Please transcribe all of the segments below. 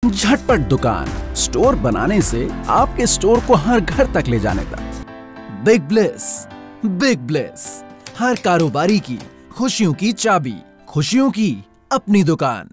झटपट दुकान, स्टोर बनाने से आपके स्टोर को हर घर तक ले जाने तक। बिग ब्लेस, हर कारोबारी की खुशियों की चाबी, खुशियों की अपनी दुकान।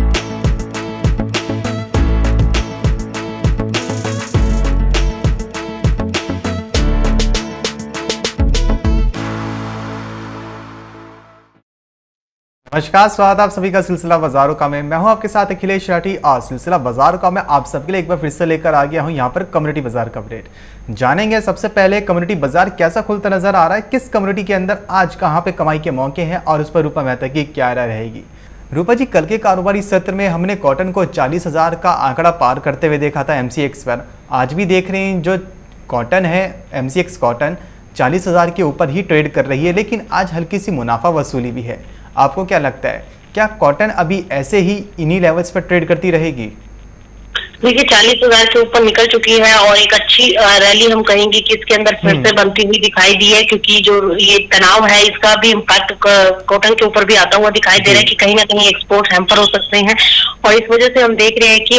नमस्कार, स्वागत आप सभी का सिलसिला बाजारों का में। मैं हूं आपके साथ अखिलेश राठी और सिलसिला बाजारों का मैं आप सबके लिए एक बार फिर से लेकर आ गया हूं यहां पर कम्युनिटी बाजार का अपडेट। जानेंगे सबसे पहले कम्युनिटी बाजार कैसा खुलता नजर आ रहा है, किस कम्युनिटी के अंदर आज कहां पे कमाई के मौके हैं और उस पर रूपा मेहता की क्या राय रहेगी। रूपा जी, कल के कारोबारी सत्र में हमने कॉटन को 40,000 का आंकड़ा पार करते हुए देखा था MCX पर। आज भी देख रहे हैं जो कॉटन है MCX कॉटन 40,000 के ऊपर ही ट्रेड कर रही है, लेकिन आज हल्की सी मुनाफा वसूली भी है। आपको क्या लगता है, क्या कॉटन अभी ऐसे ही इन्हीं लेवल्स पर ट्रेड करती रहेगी? देखिए 40,000 के ऊपर निकल चुकी है और एक अच्छी रैली हम कहेंगे कि इसके अंदर फिर से बनती हुई दिखाई दी है, क्योंकि जो ये तनाव है इसका भी इम्पैक्ट कॉटन के ऊपर भी आता हुआ दिखाई दे रहा है कि कहीं ना कहीं एक्सपोर्ट हैम्पर हो सकते हैं। और इस वजह से हम देख रहे हैं कि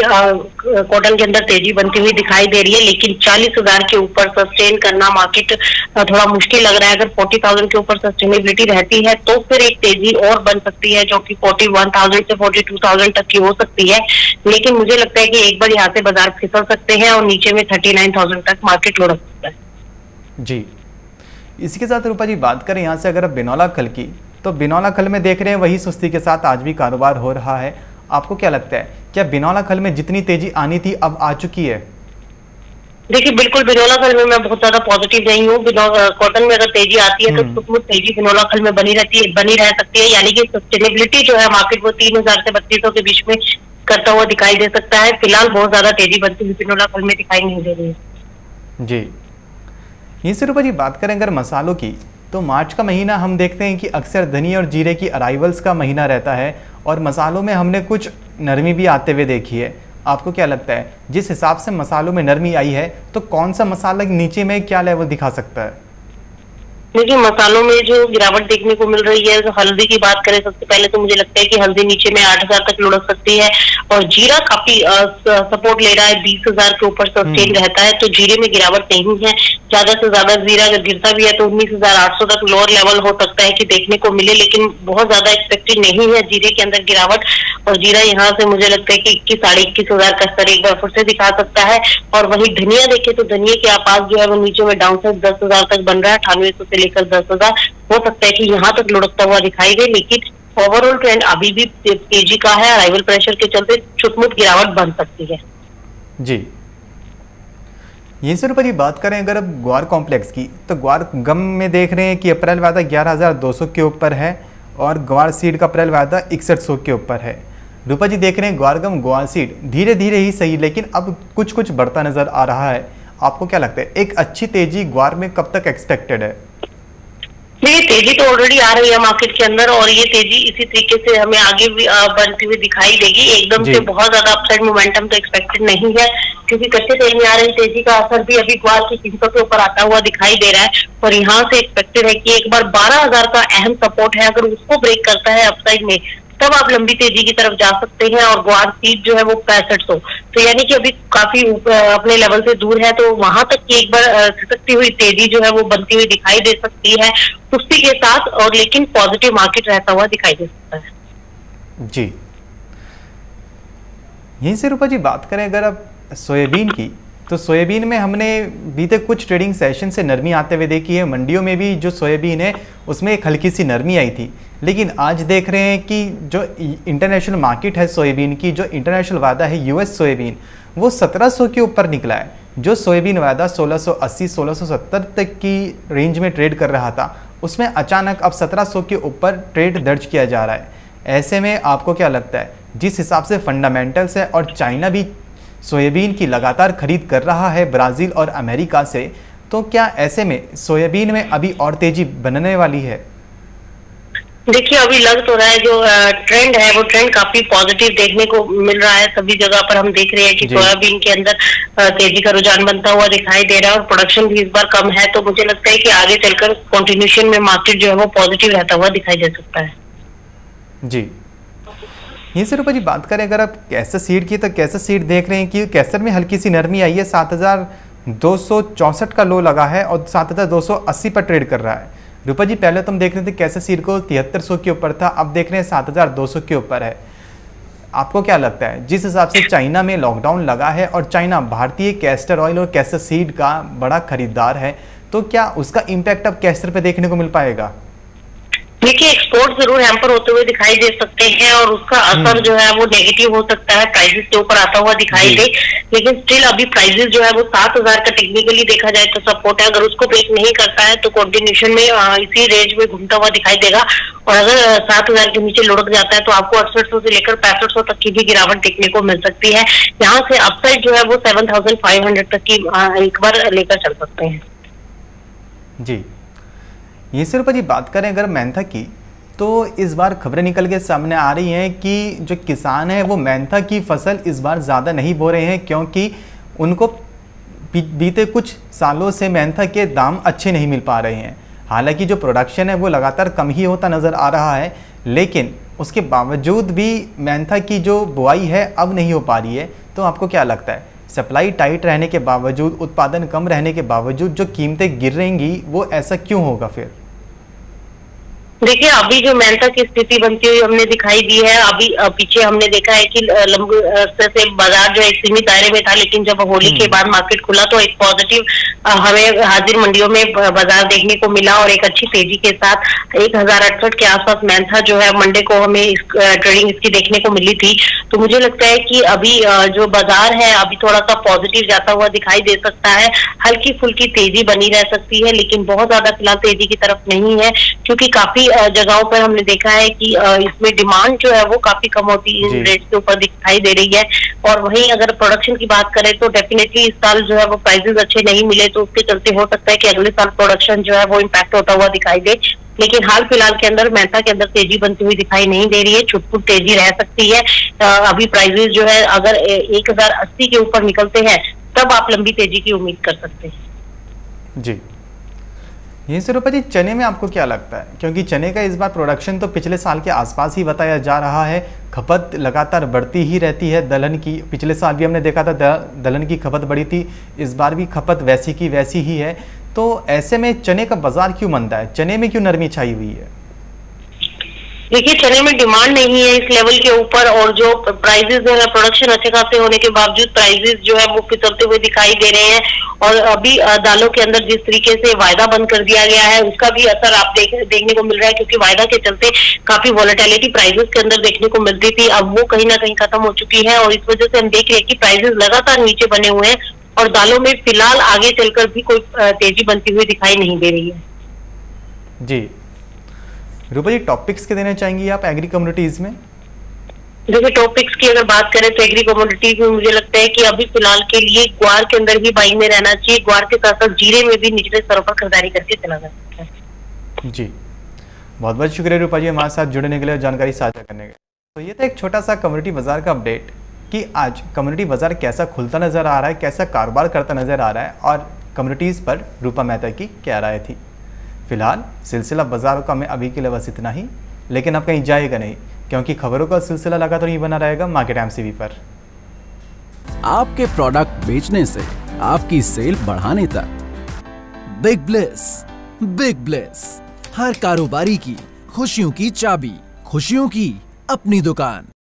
कॉटन के अंदर तेजी बनती हुई दिखाई दे रही है, लेकिन 40,000 के ऊपर सस्टेन करना मार्केट थोड़ा मुश्किल लग रहा है। अगर 40,000 के ऊपर सस्टेनेबिलिटी रहती है तो फिर एक तेजी और बन सकती है, जो कि 41,000 से 42,000 तक की हो सकती है। लेकिन मुझे लगता है कि एक बार यहाँ से बाजार फिसल सकते हैं और नीचे में 39,000 तक मार्केट लुढ़क सकता है। जी, इसी के साथ रूपा जी बात करें यहाँ से अगर बिनौला खल की, तो बिनौला खल में देख रहे हैं वही सुस्ती के साथ आज भी कारोबार हो रहा है। आपको क्या लगता है, क्या बिनौला खल में जितनी तेजी आनी थी अब आ चुकी है? देखिए बिल्कुल, बिनौला खल में मैं बहुत ज्यादा पॉजिटिव नहीं हूँ। कॉटन में अगर तेजी आती है तो कुछ तेजी बिनौला खल में बनी रह सकती है, यानी कि सस्टेनेबिलिटी जो है मार्केट वो 3,000 से 3200 के बीच में करता हुआ दिखाई दे सकता है। फिलहाल बहुत ज्यादा तेजी बनती हुई बिनौला खल में दिखाई नहीं दे रही है। जी, यहीं से रूपा जी बात करें अगर मसालों की, तो मार्च का महीना हम देखते हैं कि अक्सर धनिया और जीरे की अराइवल्स का महीना रहता है और मसालों में हमने कुछ नरमी भी आते हुए देखी है। आपको क्या लगता है, जिस हिसाब से मसालों में नरमी आई है तो कौन सा मसाला नीचे में क्या लेवल दिखा सकता है? देखिए मसालों में जो गिरावट देखने को मिल रही है, तो हल्दी की बात करें सबसे पहले तो मुझे लगता है कि हल्दी नीचे में 8,000 तक लुढ़क सकती है और जीरा काफी सपोर्ट ले रहा है, 20,000 के ऊपर सस्टेन रहता है। तो जीरे में गिरावट नहीं है, ज्यादा से ज्यादा जीरा अगर गिरता भी है तो 19,800 तक लोअर लेवल हो सकता है कि देखने को मिले, लेकिन बहुत ज्यादा एक्सपेक्टेड नहीं है जीरे के अंदर गिरावट। और जीरा यहाँ से मुझे लगता है कि 21 साढ़े 21,000 का स्तर एक बार फिर से दिखा सकता है। और वही धनिया देखे तो धनिया के आपास जो है वो नीचे में डाउन साइड 10,000 तक बन रहा है, 9800 से लेकर 10,000 हो सकता है कि यहाँ तक लुढ़कता हुआ दिखाई दे। लेकिन ओवरऑल ट्रेंड अभी भी तेजी का है, अराइवल प्रेशर के चलते छुटमुट गिरावट बन सकती है। जी, यहीं से ऊपर बात करें अगर अब ग्वार कॉम्प्लेक्स की, तो ग्वार गम में देख रहे हैं कि अप्रैल वायदा 11,200 के ऊपर है और ग्वार सीड का अप्रैल वायदा 6100 के ऊपर है। रूपा जी देख रहे हैं ग्वार गम ग्वार सीड धीरे धीरे ही सही, लेकिन अब कुछ बढ़ता नजर आ रहा है। आपको क्या लगता है, एक अच्छी तेजी ग्वार में कब तक एक्सपेक्टेड है? देखिए तेजी तो ऑलरेडी आ रही है मार्केट के अंदर और ये तेजी इसी तरीके से हमें आगे भी बनती हुई दिखाई देगी। एकदम से बहुत ज्यादा अपसाइड मोमेंटम तो एक्सपेक्टेड नहीं है, क्योंकि कच्चे तेल में आ रही तेजी का असर भी अभी ग्वार की कीमतों के ऊपर आता हुआ दिखाई दे रहा है। और यहाँ से एक्सपेक्टेड है कि एक बार 12,000 का अहम सपोर्ट है, अगर उसको ब्रेक करता है अपसाइड में तब आप लंबी तेजी की तरफ जा सकते हैं। और ग्वार सीड जो है वो 6500, तो यानी कि अभी काफी अपने लेवल से दूर है, तो वहां तक की एक बार खिसकती हुई तेजी जो है वो बनती हुई दिखाई दे सकती है सुस्ती के साथ, और लेकिन पॉजिटिव मार्केट रहता हुआ दिखाई दे सकता है। जी, यहीं से रूपा जी बात करें अगर अब सोयाबीन की, तो सोयाबीन में हमने बीते कुछ ट्रेडिंग सेशन से नरमी आते हुए देखी है। मंडियों में भी जो सोयाबीन है उसमें एक हल्की सी नरमी आई थी, लेकिन आज देख रहे हैं कि जो इंटरनेशनल मार्केट है सोयाबीन की, जो इंटरनेशनल वायदा है US सोयाबीन, वो 1700 के ऊपर निकला है। जो सोयाबीन वायदा 1680-1670 तक की रेंज में ट्रेड कर रहा था, उसमें अचानक अब 1700 के ऊपर ट्रेड दर्ज किया जा रहा है। ऐसे में आपको क्या लगता है, जिस हिसाब से फंडामेंटल्स है और चाइना भी सोयाबीन की लगातार खरीद कर रहा है ब्राज़ील और अमेरिका से, तो क्या ऐसे में सोयाबीन में अभी और तेजी बनने वाली है? देखिए अभी लग तो रहा है जो ट्रेंड है वो ट्रेंड काफी पॉजिटिव देखने को मिल रहा है। सभी जगह पर हम देख रहे हैं कि सोयाबीन के अंदर तेजी का रुझान बनता हुआ दिखाई दे रहा है और प्रोडक्शन भी इस बार कम है, तो मुझे लगता है कि आगे चलकर कंटिन्यूशन में मार्केट जो है वो पॉजिटिव रहता हुआ दिखाई दे सकता है। जी, यहीं से रूपा जी बात करें अगर आप कैसर सीड की, तो कैसर सीड देख रहे हैं कि कैसर में हल्की सी नरमी आई है। 7,264 का लो लगा है और 7,280 पर ट्रेड कर रहा है। रूपा जी पहले तो हम देख रहे थे कैसर सीड को 7300 के ऊपर था, अब देख रहे हैं 7,200 के ऊपर है। आपको क्या लगता है, जिस हिसाब से चाइना में लॉकडाउन लगा है और चाइना भारतीय कैस्टर ऑयल और कैसर सीड का बड़ा खरीदार है, तो क्या उसका इम्पैक्ट अब कैस्टर पे देखने को मिल पाएगा? देखिए, एक्सपोर्ट जरूर हैम्पर होते हुए दिखाई दे सकते हैं और उसका असर जो है वो नेगेटिव हो सकता है, प्राइसेस के ऊपर आता हुआ दिखाई दे। लेकिन स्टिल अभी प्राइसेस जो है वो 7,000 का टेक्निकली देखा जाए तो सपोर्ट है। अगर उसको ब्रेक नहीं करता है तो कंटिन्यूएशन में इसी रेंज में घूमता हुआ दिखाई देगा। और अगर 7,000 के नीचे लुढ़क जाता है तो आपको 6800 से लेकर 6500 तक की भी गिरावट देखने को मिल सकती है। यहाँ से अपसाइड जो है वो 7,500 तक की एक बार लेकर चल सकते हैं। जी, ये सिर्फ जी बात करें अगर मेंथा की, तो इस बार खबरें निकल के सामने आ रही हैं कि जो किसान है वो मेंथा की फसल इस बार ज़्यादा नहीं बो रहे हैं, क्योंकि उनको बीते कुछ सालों से मेंथा के दाम अच्छे नहीं मिल पा रहे हैं। हालांकि जो प्रोडक्शन है वो लगातार कम ही होता नज़र आ रहा है, लेकिन उसके बावजूद भी मेंथा की जो बुआई है अब नहीं हो पा रही है। तो आपको क्या लगता है, सप्लाई टाइट रहने के बावजूद, उत्पादन कम रहने के बावजूद जो कीमतें गिरेंगी वो ऐसा क्यों होगा फिर? देखिए, अभी जो मेंथा की स्थिति बनती हुई हमने दिखाई दी है। अभी पीछे हमने देखा है कि लंबे अरसे से बाजार जो एक सीमित दायरे में था, लेकिन जब होली के बाद मार्केट खुला तो एक पॉजिटिव हमें हाजिर मंडियों में बाजार देखने को मिला और एक अच्छी तेजी के साथ 1,068 के आसपास मेंथा जो है मंडे को हमें ट्रेडिंग इसकी देखने को मिली थी। तो मुझे लगता है कि अभी जो बाजार है अभी थोड़ा सा पॉजिटिव जाता हुआ दिखाई दे सकता है। हल्की फुल्की तेजी बनी रह सकती है, लेकिन बहुत ज्यादा फिलहाल तेजी की तरफ नहीं है, क्योंकि काफी जगहों पर हमने देखा है कि इसमें डिमांड जो है वो काफी कम होती इन रेट्स के ऊपर दिखाई दे रही है। और वहीं अगर प्रोडक्शन की बात करें तो डेफिनेटली इस साल जो है वो प्राइसेस अच्छे नहीं मिले, तो उसके चलते हो सकता है कि अगले साल प्रोडक्शन जो है वो इम्पैक्ट होता हुआ दिखाई दे। लेकिन हाल फिलहाल के अंदर मेंथा के अंदर तेजी बनती हुई दिखाई नहीं दे रही है, छुटपुट तेजी रह सकती है। अभी प्राइसेस जो है अगर 1,080 के ऊपर निकलते हैं तब आप लंबी तेजी की उम्मीद कर सकते हैं। जी, यहीं से रूपा जी चने में आपको क्या लगता है, क्योंकि चने का इस बार प्रोडक्शन तो पिछले साल के आसपास ही बताया जा रहा है, खपत लगातार बढ़ती ही रहती है दलहन की। पिछले साल भी हमने देखा था दलहन की खपत बढ़ी थी, इस बार भी खपत वैसी की वैसी ही है। तो ऐसे में चने का बाजार क्यों मंदा है, चने में क्यों नरमी छाई हुई है? देखिए, चने में डिमांड नहीं है इस लेवल के ऊपर, और जो प्राइसेस है प्रोडक्शन अच्छे खासे होने के बावजूद प्राइसेस जो है वो फिसलते हुए दिखाई दे रहे हैं। और अभी दालों के अंदर जिस तरीके से वायदा बंद कर दिया गया है उसका भी असर आप देखने को मिल रहा है, क्योंकि वायदा के चलते काफी वॉलेटिलिटी प्राइसेस के अंदर देखने को मिलती थी, अब वो कहीं ना कहीं खत्म हो चुकी है। और इस वजह से हम देख रहे हैं कि प्राइसेस लगातार नीचे बने हुए हैं और दालों में फिलहाल आगे चलकर भी कोई तेजी बनती हुई दिखाई नहीं दे रही है। जी रूपा जी, टॉपिक्स के देना चाहेंगी आप एग्री कम्युनिटीज में? देखिए, टॉपिक्स की अगर बात करें तो एग्री कमोडिटीज में मुझे लगता है कि अभी फिलहाल के लिए ग्वार के अंदर ही बाइंग में रहना चाहिए। ग्वार के साथ साथ जीरे में भी निचले स्तरों पर खरीदारी करके चला जा सकता है। जी, बहुत बहुत शुक्रिया रूपा जी हमारे साथ जुड़ने के लिए, जानकारी साझा करने के लिए। तो ये था एक छोटा सा कम्युनिटी बाजार का अपडेट कि आज कम्युनिटी बाजार कैसा खुलता नजर आ रहा है, कैसा कारोबार करता नजर आ रहा है और कम्युनिटीज़ पर रूपा मेहता की क्या राय थी। फिलहाल सिलसिला बाजार का में अभी के लिए बस इतना ही, लेकिन अब कहीं जाएगा नहीं, क्योंकि खबरों का सिलसिला लगातार ही बना रहेगा मार्केट एमसीवी पर। आपके प्रोडक्ट बेचने से आपकी सेल बढ़ाने तक, बिग ब्लेस, हर कारोबारी की खुशियों की चाबी, खुशियों की अपनी दुकान।